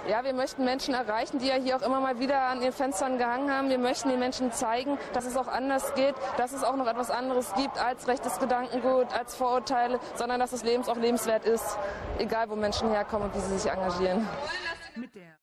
Ja, wir möchten Menschen erreichen, die ja hier auch immer mal wieder an ihren Fenstern gehangen haben. Wir möchten den Menschen zeigen, dass es auch anders geht, dass es auch noch etwas anderes gibt als rechtes Gedankengut, als Vorurteile, sondern dass das Leben auch lebenswert ist, egal wo Menschen herkommen und wie sie sich engagieren. Mit der